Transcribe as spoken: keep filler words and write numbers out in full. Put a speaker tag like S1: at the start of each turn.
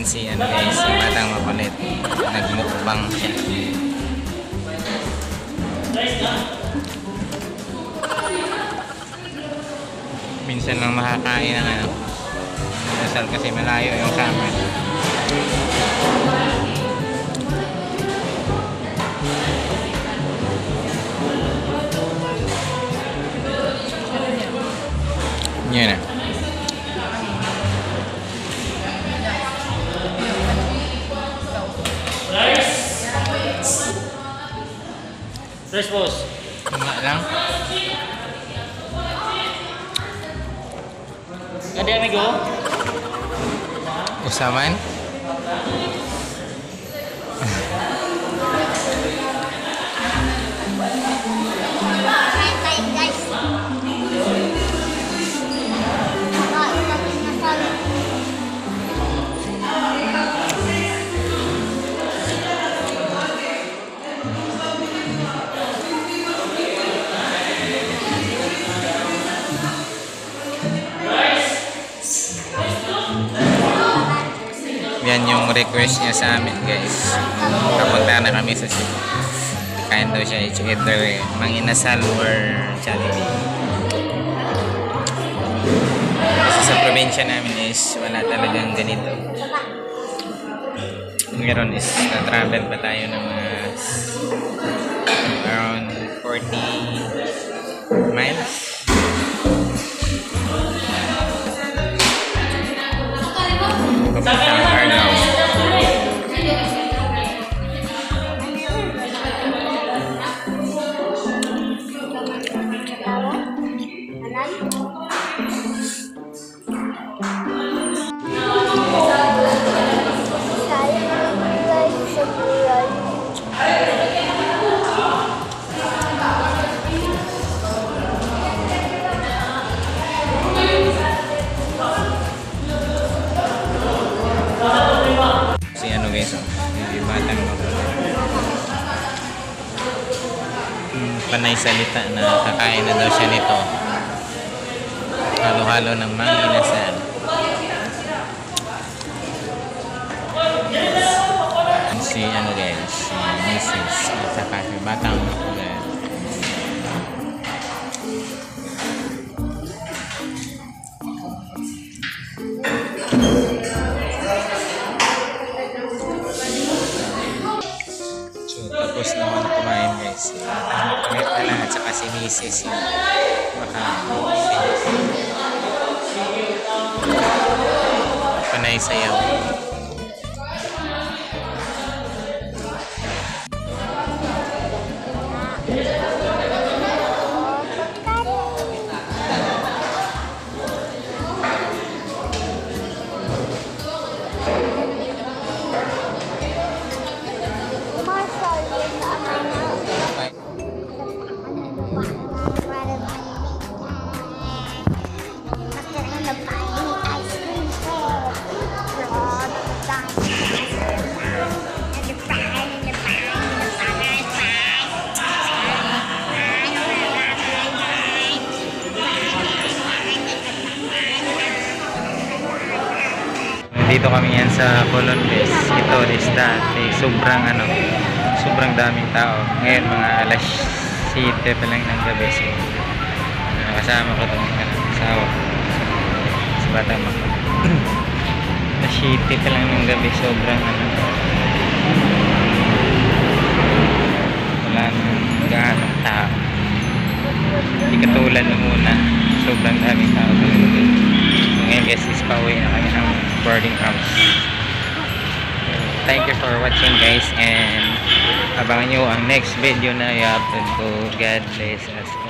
S1: si ano guys, si Batang Makulit. Nagmukbang siya. Minsan lang makakain ng ano. Dasal kasi malayo yung sa amin. Yun na.
S2: Fresh boss.
S1: Tama lang.
S2: Gadi amigo.
S1: Usaman. Yan yung request niya sa amin guys. Kapunta na kami sa city. Kain daw siya either manginasal or Jollibee. Kasi sa probinsya namin is wala talagang ganito. Meron is na-travel pa tayo ng mga around forty miles. Papuntang Argao. Batang Makulit. Hmm, panay salita na kakain na daw siya nito. Halo-halo ng manginasal. Si ano guys, si Missus at saka si Batang Makulit. Tapos naman kumain guys. Kami pala at saka si Missus yung makain. Panay sayaw. Dito kami yan sa Colonbes. Ito is dati sobrang ano, sobrang daming tao. Ngayon mga alas siyete pa lang ng gabi. So, kasama ko itong asawa sa Batang Makulit. Alas siyete pa lang ng gabi. Sobrang ano, wala nang gaanong tao. Hindi katulad na muna. Sobrang daming tao talaga. So, ngayon guys is pauwi na kami ng boarding house. Thank you for watching guys, and abangan nyo ang next video na i-upload ko. God bless us.